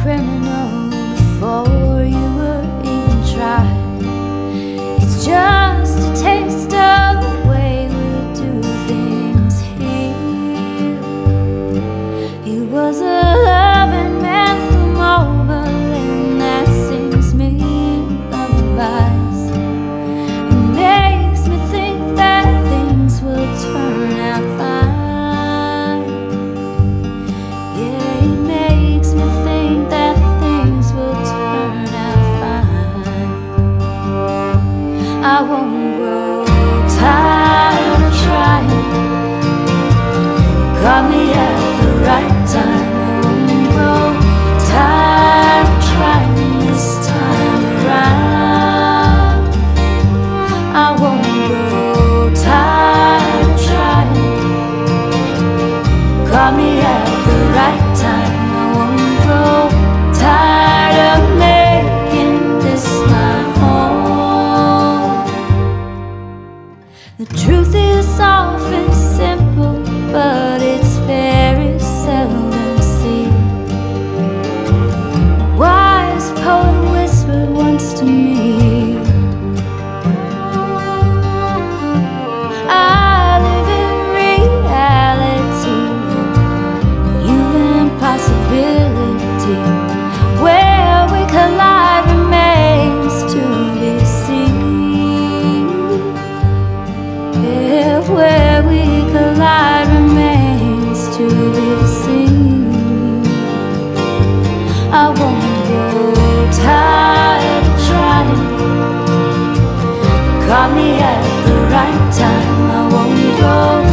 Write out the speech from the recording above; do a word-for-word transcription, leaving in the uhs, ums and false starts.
criminal before you were even tried. It's just a taste of the way we do things here. He was a loving man from Oberlin that sings me lullabies. It makes me think that things will turn out fine. I won't grow tired of trying. You caught me at the right time. I won't grow tired of trying this time around. I won't grow tired of trying. You caught me at the right time. I won't grow tired of making this my home. The truth is often simple, but it's very seldom seen. A wise poet whispered once to me, I live in reality, you in possibility. Where we collide remains to be seen. Where we collide remains to be seen. I won't grow tired of trying. You caught me at the right time. I won't grow